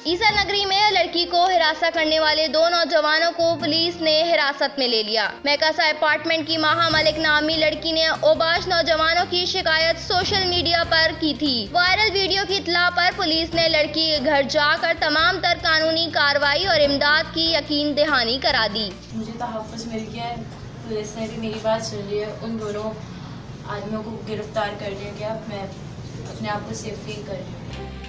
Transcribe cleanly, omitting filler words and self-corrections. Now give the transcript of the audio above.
ईसा नगरी में लड़की को हिरासत करने वाले 2 नौजवानों को पुलिस ने हिरासत में ले लिया। मैकासा अपार्टमेंट की माहा मलिक नामी लड़की ने ओबाश नौजवानों की शिकायत सोशल मीडिया पर की थी। वायरल वीडियो की इत्तला पर पुलिस ने लड़की के घर जाकर तमाम तर कानूनी कार्रवाई और इमदाद की यकीन दहानी करा दी। मुझे तहफ़्फ़ुज़ मिल गया है, पुलिस ने भी मेरी बात सुन ली है। उन दोनों आदमियों को गिरफ्तार कर लिया गया। मैं अपने आप को सेफ फील कर रही हूँ।